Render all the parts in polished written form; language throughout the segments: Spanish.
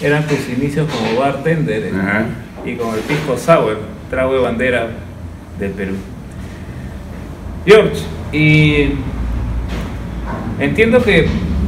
eran tus inicios como bartender Ajá. y con el pisco sour, trago de bandera del Perú. George, y entiendo que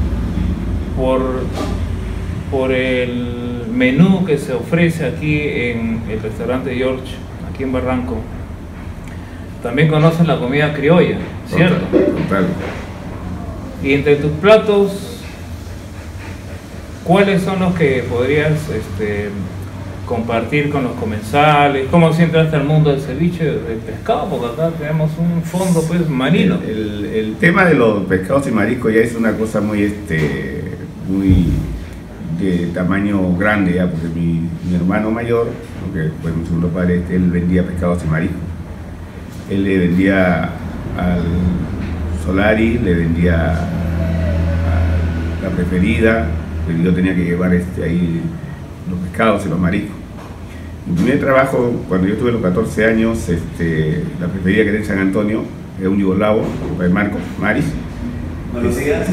por el menú que se ofrece aquí en el restaurante George, aquí en Barranco, también conocen la comida criolla, ¿cierto? Total. Y entre tus platos, ¿cuáles son los que podrías compartir con los comensales? ¿Cómo si entraste al mundo del ceviche de pescado? Porque acá tenemos un fondo pues marino. El tema de los pescados y mariscos ya es una cosa muy muy de tamaño grande ya, porque mi hermano mayor, que fue mi segundo padre, él vendía pescados y mariscos. Él le vendía al Solari, le vendía a La Preferida, pero yo tenía que llevar ahí los pescados y los mariscos. Mi primer trabajo, cuando yo tuve los 14 años, La Preferida, que era en San Antonio, era un yugoslavo, Marco Maris. Buenos días.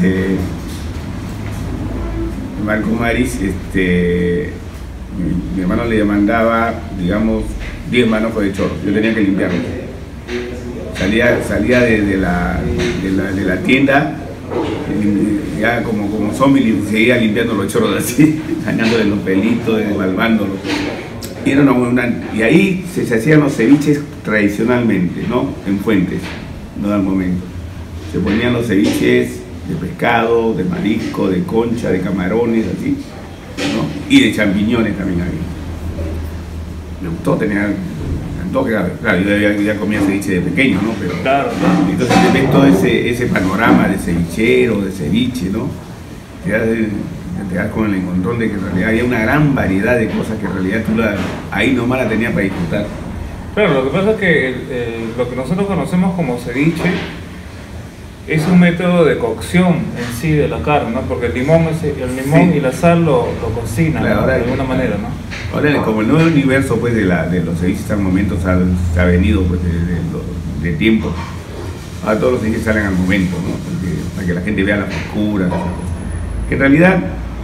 Marco Maris, mi hermano le mandaba, digamos, 10 manojos de chorro. Yo tenía que limpiarlos. Salía de la tienda, ya como zombie, seguía limpiando los chorros así, dañándole los pelitos, desmalvándolos. Y ahí se hacían los ceviches tradicionalmente, ¿no? En fuentes, no al momento. Se ponían los ceviches de pescado, de marisco, de concha, de camarones, así, ¿no? Y de champiñones también había. Me gustó, claro, yo ya comía ceviche de pequeño, ¿no? Pero Claro. entonces te ves todo ese panorama de cevichero, de ceviche, ¿no? Te das con el encontrón de que en realidad había una gran variedad de cosas que en realidad ahí nomás la tenías para disfrutar. Claro, lo que pasa es que lo que nosotros conocemos como ceviche es un método de cocción en sí de la carne, ¿no? Porque el limón Sí. y la sal lo cocinan, Claro, ¿no? ahora, De alguna manera, ¿no? Ahora, como el nuevo universo pues, de los ceviches al momento se ha venido pues, de tiempo, ahora todos los ceviches salen al momento, ¿no? Para que la gente vea la frescura, que en realidad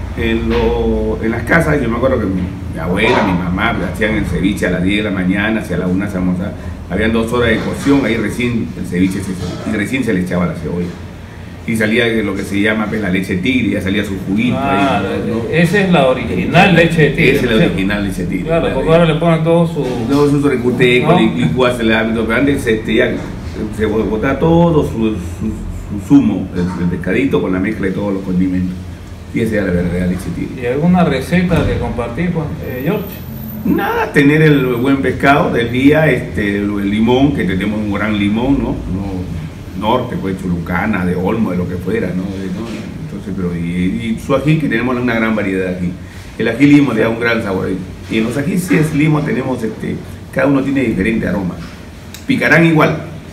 en las casas, yo me acuerdo que mi abuela, mi mamá hacían el ceviche a las 10 de la mañana, hacia la 1 se almorzaba. Habían 2 horas de cocción, ahí recién el ceviche recién se le echaba la cebolla. Y salía lo que se llama pues, la leche tigre, ya salía su juguito. Ah, ahí, ¿no? esa es la original leche de tigre. Esa es la original leche tigre. Claro, porque ahora le ponen todo su... No, su recuteco, ¿no? licuarse el hábito, pero antes ya se botaba todo su zumo, el pescadito con la mezcla de todos los condimentos. Y esa era la verdadera leche tigre. ¿Y alguna receta que compartir, George? Nada, tener el buen pescado del día, el limón, que tenemos un gran limón, ¿no? Norte, pues Chulucana, de Olmo, de lo que fuera, ¿no? Entonces, pero y su ají, que tenemos una gran variedad de ají. El ají limo le da un gran sabor. Y en los ajíes limo tenemos, cada uno tiene diferente aroma. Picarán igual,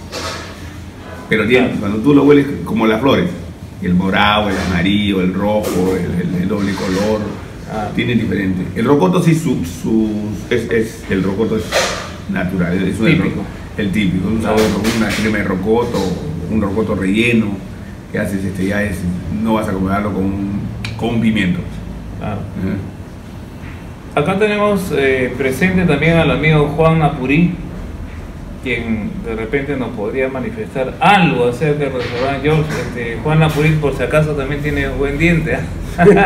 pero cuando tú lo hueles como las flores, el morado, el amarillo, el rojo, el doble color, tienen diferente. El rocoto sí, el rocoto es natural, es Típico. el típico, un sabor, una crema de rocoto, un rocoto relleno, que haces no vas a acomodarlo con un pimiento. Claro. Acá tenemos presente también al amigo Juan Apurí, quien de repente nos podría manifestar algo acerca del restaurante George. Juan Apurí, por si acaso, también tiene buen diente. Bueno,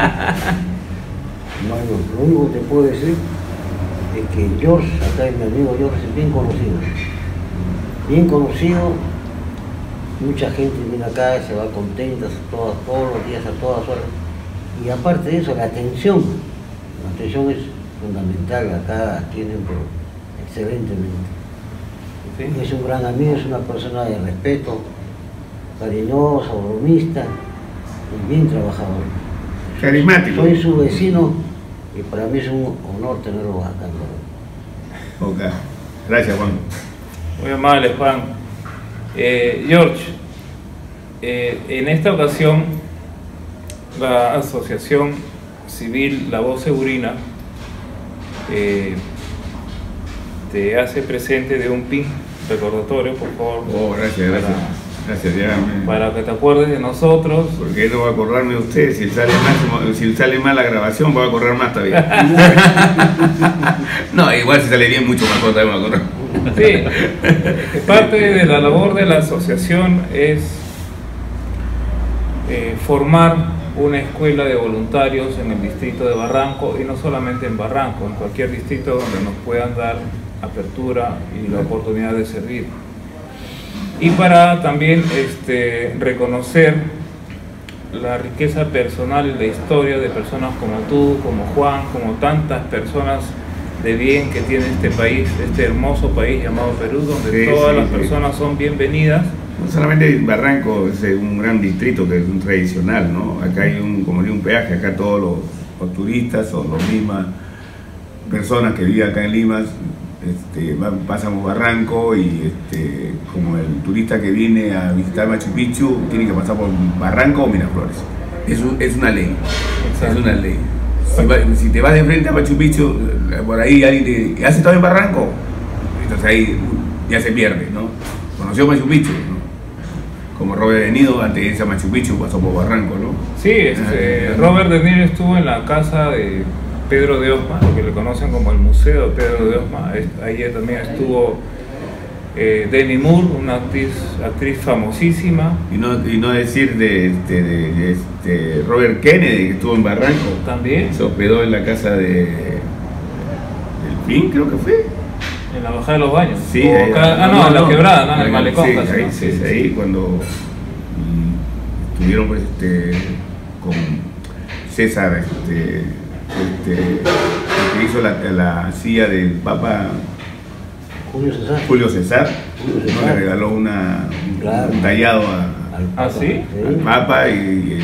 lo único que te puedo decir es que George, acá mi amigo George, es bien conocido. Bien conocido, mucha gente viene acá y se va contenta todos los días, a todas horas. Y aparte de eso, la atención es fundamental, acá atienden excelentemente. ¿Sí? Es un gran amigo, es una persona de respeto, cariñosa, bromista y bien trabajador. Carismático. Soy su vecino y para mí es un honor tenerlo acá. Ok. Gracias, Juan. Muy amable, Juan. George, en esta ocasión, la Asociación Civil La Voz Segurina te hace presente de un pin recordatorio, por favor. Oh, gracias, gracias. Gracias, ya. Para que te acuerdes de nosotros. Porque él no va a acordarme de usted. Si sale mal la grabación, va a correr más todavía. No, igual si sale bien, mucho mejor también va a correr. Sí, parte de la labor de la asociación es formar una escuela de voluntarios en el distrito de Barranco, y no solamente en Barranco, en cualquier distrito donde nos puedan dar apertura y la oportunidad de servir. Y para también reconocer la riqueza personal y la historia de personas como tú, como Juan, como tantas personas de bien que tiene este país, este hermoso país llamado Perú, donde todas las personas son bienvenidas. No solamente Barranco es un gran distrito que es un tradicional, ¿no? Acá hay un peaje, acá todos los turistas o las mismas personas que viven acá en Lima pasamos Barranco, y como el turista que viene a visitar Machu Picchu tiene que pasar por Barranco o Miraflores. Es una ley. Exacto. Es una ley. Si te vas de frente a Machu Picchu, por ahí alguien te ¿has estado en Barranco? Entonces ahí ya se pierde, ¿no? Conoció Machu Picchu, ¿no? Como Robert De Niro, antes de irse a Machu Picchu pasó por Barranco, ¿no? Sí, Robert De Niro estuvo en la casa de Pedro de Osma, lo que le conocen como el Museo de Pedro de Osma. Ahí también estuvo Demi Moore, una actriz famosísima. Y no decir de Robert Kennedy, que estuvo en Barranco. También. Se hospedó en la casa del Pin, creo que fue. En la bajada de los baños. Sí, en la quebrada, ¿no? En el malecón. Sí, ahí cuando estuvieron con César, el que hizo la silla del Papa Julio César, le regaló un tallado al Papa y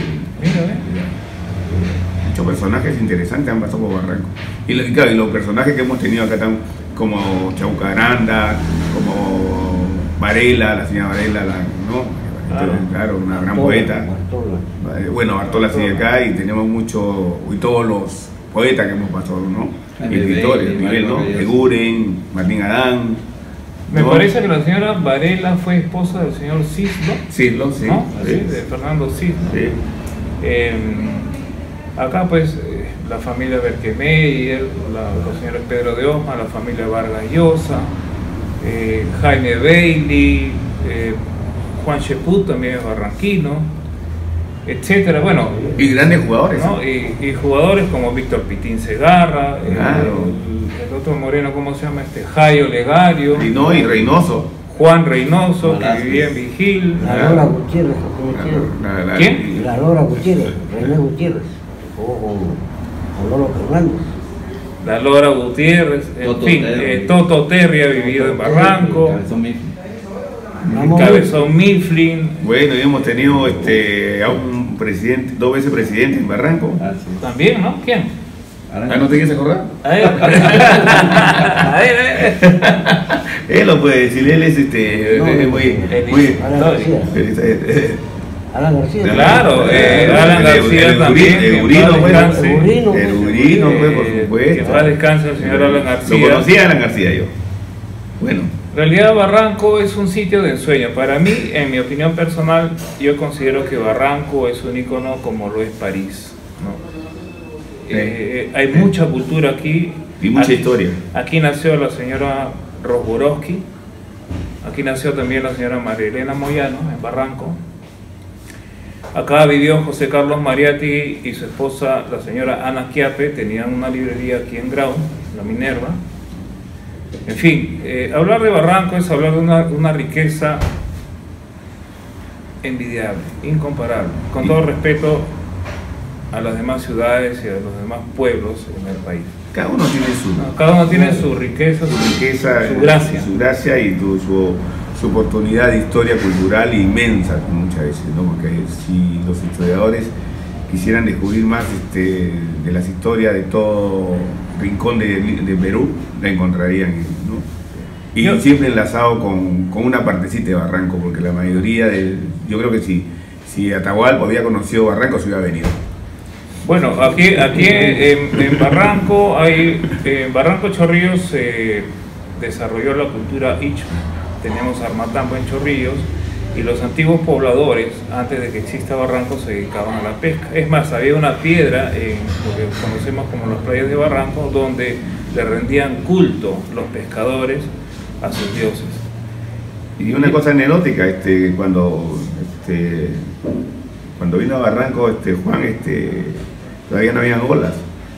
muchos personajes interesantes han pasado por Barranco. Y los personajes que hemos tenido acá están como Chauca Aranda, como Varela, la señora Varela, claro, una gran poeta. Bueno, Bartola sigue acá, y tenemos y todos los poetas que hemos pasado, ¿no? Y escritores, ¿no? Eguren, Martín Adán. Me parece que la señora Varela fue esposa del señor Cislo. Cislo, sí. ¿No? Sí, de Fernando Cislo. Sí. Acá pues la familia Berkemeyer, los señores Pedro de Osma, la familia Vargas Llosa, Jaime Bailey, Juan Cheput también es barranquino, etcétera. Bueno, y grandes jugadores, ¿no? Y jugadores como Víctor Pitín Segarra, claro. El otro moreno, ¿cómo se llama? Jairo Legario, y Reynoso, Juan Reynoso, que vivía en Vigil. La Lora Gutiérrez. ¿Quién? La Lora Gutiérrez, René Gutiérrez, con Loro Fernández. La Lora Gutiérrez, Toto Terry ha vivido en Barranco. Cabezón Mifflin. Bueno, y hemos tenido a un presidente, 2 veces presidente en Barranco. Sí. También, ¿no? ¿Quién? ¿No te quieres acordar? A ver. Él lo puede decir, él es Alan García. Claro, Alan García también. El Urino, por supuesto. Que va descanse el señor Alan García. Lo conocía a Alan García yo. Bueno. En realidad Barranco es un sitio de ensueño. Para mí, en mi opinión personal, yo considero que Barranco es un ícono como lo es París, ¿no? Hay mucha cultura aquí. Y mucha historia. Aquí nació la señora Rosborowski. Aquí nació también la señora María Elena Moyano, en Barranco. Acá vivió José Carlos Mariatti y su esposa, la señora Ana Quiape. Tenían una librería aquí en Grau, la Minerva. En fin, hablar de Barranco es hablar de una riqueza envidiable, incomparable, con todo respeto a las demás ciudades y a los demás pueblos en el país. Cada uno tiene su riqueza, su gracia y su oportunidad de historia cultural inmensa muchas veces, ¿no? Porque si los historiadores quisieran descubrir más de las historias de todo rincón de Perú, la encontrarían, ¿no? Y siempre enlazado con una partecita de Barranco, porque la mayoría yo creo que si Atahualpa había conocido Barranco, se hubiera venido. Bueno, aquí en Barranco en Barranco Chorrillos se desarrolló la cultura Ichu. Tenemos Armatambo en Chorrillos, y los antiguos pobladores, antes de que exista Barranco, se dedicaban a la pesca. Es más, había una piedra en lo que conocemos como las playas de Barranco, donde le rendían culto los pescadores a sus dioses. Y una cosa anecdótica, cuando vino a Barranco, Juan, todavía no habían olas.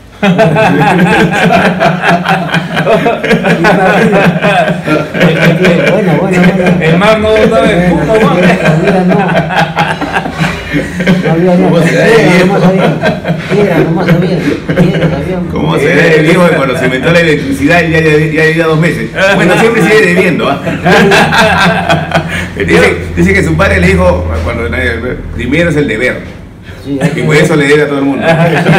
Bueno. El mar no estaba en punto, Juan. No había ¿Cómo se da de piedra, nomás sabían. ¿Cómo se ve de viejo cuando se inventó la electricidad y ya lleva 2 meses? Bueno, siempre sigue debiendo. Dice que su padre le dijo, primero es el deber. Sí, y por eso le debe a todo el mundo.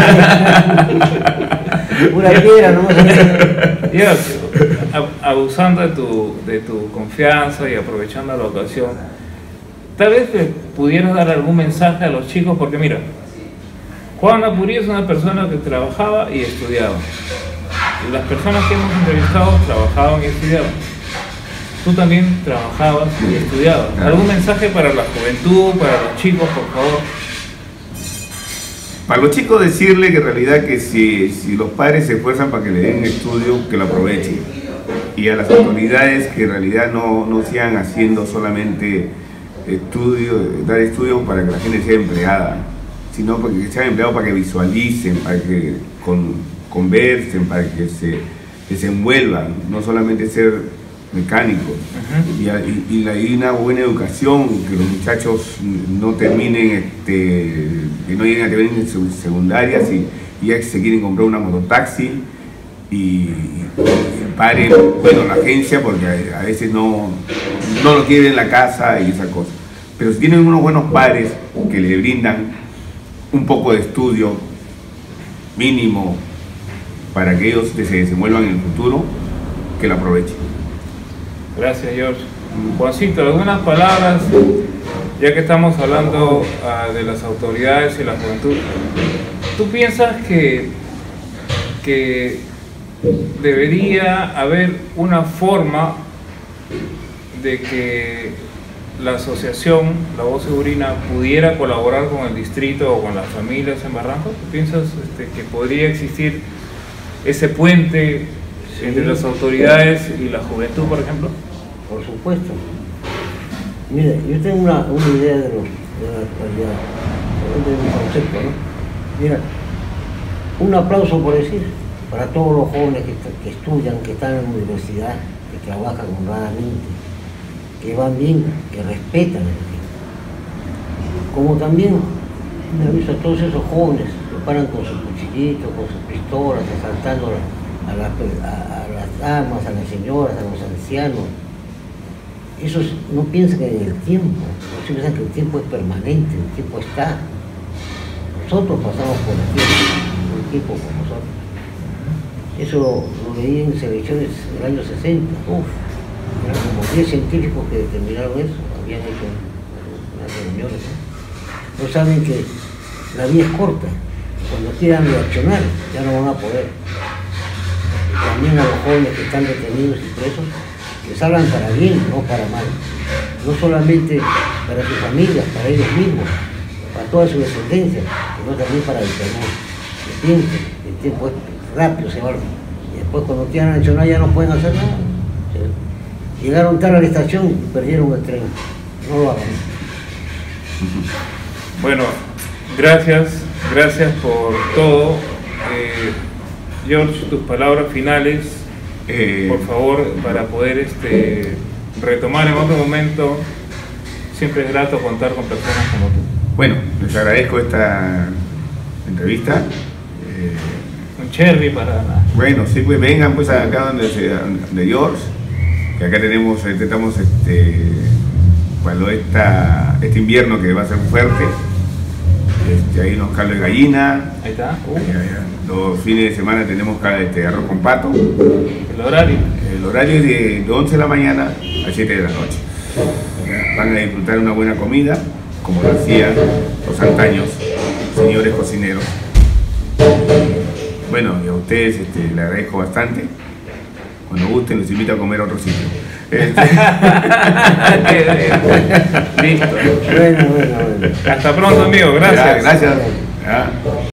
Pura piedra, nomás sabían. Dios, abusando de tu confianza y aprovechando la ocasión, tal vez te pudieras dar algún mensaje a los chicos, porque mira, Juan Apurí es una persona que trabajaba y estudiaba. Y las personas que hemos entrevistado trabajaban y estudiaban. Tú también trabajabas y estudiabas. ¿Algún mensaje para la juventud, para los chicos, por favor? Para los chicos decirle que en realidad que si los padres se esfuerzan para que le den estudio, que lo aprovechen. Y a las autoridades que en realidad no sigan haciendo solamente dar estudio para que la gente sea empleada, sino para que sean empleados para que visualicen, para que conversen, para que se desenvuelvan, no solamente ser mecánicos. Y una buena educación, que los muchachos no terminen, que no lleguen a terminar en secundarias y ya se quieren comprar una mototaxi y paren, bueno, la agencia, porque a veces no lo quieren en la casa y esas cosas. Pero si tienen unos buenos padres que le brindan un poco de estudio mínimo para que ellos se desenvuelvan en el futuro, que lo aprovechen. Gracias, George. Juancito, algunas palabras, ya que estamos hablando de las autoridades y la juventud. ¿Tú piensas que debería haber una forma de que la asociación La Voz Segurina pudiera colaborar con el distrito o con las familias en Barranco? ¿Tú piensas que podría existir ese puente entre las autoridades y la juventud, por ejemplo? Por supuesto. Mire, yo tengo una idea de la actualidad, de mi concepto, ¿no? Mira, un aplauso por decir, para todos los jóvenes que estudian, que están en la universidad, que trabajan honradamente, que van bien, que respetan el tiempo. Como también me aviso a todos esos jóvenes que paran con sus cuchillitos, con sus pistolas, asaltando a las damas, a las señoras, a los ancianos. Esos no piensan en el tiempo, no piensan que el tiempo es permanente, el tiempo está. Nosotros pasamos por el tiempo con nosotros. Eso lo leí en selecciones del año 60. Eran como 10 científicos que determinaron eso, habían hecho unas reuniones. No saben que la vida es corta, cuando quieran reaccionar ya no van a poder. Y también a los jóvenes que están detenidos y presos, que salgan para bien, no para mal. No solamente para sus familias, para ellos mismos, para toda su descendencia, sino también para el Perú. Que piensen, el tiempo es rápido, se va. Y después cuando quieran reaccionar ya no pueden hacer nada. Llegaron tarde a la estación y perdieron el tren. No lo hagan. Bueno, gracias por todo. George, tus palabras finales, por favor, para poder retomar en otro momento. Siempre es grato contar con personas como tú. Bueno, les agradezco esta entrevista. Un cherry para... Bueno, sí, pues vengan pues acá donde George, que acá estamos cuando este invierno que va a ser fuerte, hay unos caldos de gallina. Ahí está. Los fines de semana tenemos arroz con pato. El horario. El horario es de 11 de la mañana a 7 de la noche. Van a disfrutar una buena comida, como lo hacían los antaños señores cocineros. Bueno, y a ustedes les agradezco bastante. Cuando gusten, los invito a comer a otro sitio. Listo. Bueno. Hasta pronto, amigo. Gracias. Gracias.